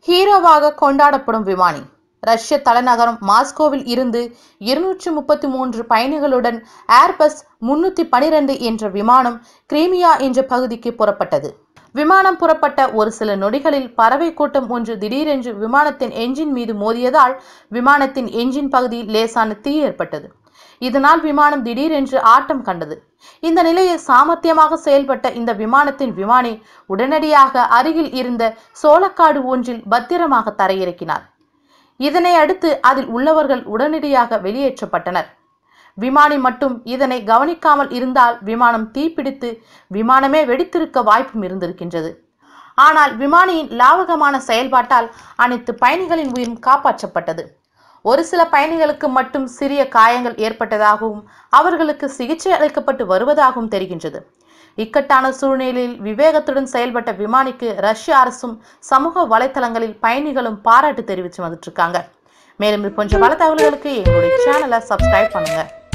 ஹீரோவாக கொண்டாடப்படும் விமானி. ரஷ்ய தலைநகரம் மாஸ்கோவில் இருந்து 233 பயணிகளுடன் ஏர்பஸ் 312 என்ற விமானம் கிரீமியா என்ற பகுதிக்கு புறப்பட்டது. விமானம் புறப்பட்ட ஒரு சில நொடிகளில் பறவை கூட்டம் ஒன்று திடீரென்று விமானத்தின் என்ஜின் மீது மோதியதால் விமானத்தின் என்ஜின் பகுதியில் லேசான தீ ஏற்பட்டது. இதனால் விமானம் திடீரென்று ஆட்டம் கண்டது. இந்த நிலையில் சாமர்த்தியமாக செயல்பட்ட இந்த விமானத்தின் விமானி உடனடியாக அருகில் இருந்த சோளக்காடு ஒன்றில் பத்திரமாக தரையிறக்கினார். இதனை அடுத்து அதில் உள்ளவர்கள் உடனடியாக வெளியேற்றப்பட்டனர். விமானி மட்டும் இதனை கவனிக்காமல் இருந்தால் விமானம் தீப்பிடித்து விமானமே வெடித்திருக்க வாய்ப்பும் இருந்திருக்கின்றது. ஆனால் விமானியின் லாவகமான செயல்பாட்டால் அனைத்து பயணிகளின் உயிரும் காப்பாற்றப்பட்டது. ஒரு சில பயணிகளுக்கு மட்டும் சிறிய காயங்கள் ஏற்பட்டதாகவும் அவர்களுக்கு சிகிச்சை அளிக்கப்பட்டு வருவதாகவும் தெரிகின்றது. இக்கட்டான சூழ்நிலையில் விவேகத்துடன் செயல்பட்ட விமானிக்கு ரஷ்ய அரசும் சமூக வலைத்தளங்களில் பயணிகளும் பாராட்டு தெரிவித்து வந்துட்டு இருக்காங்க. மேலும் இது போன்ற பல தகவல்களுக்கு எங்களுடைய சேனலை சப்ஸ்கிரைப் பண்ணுங்க.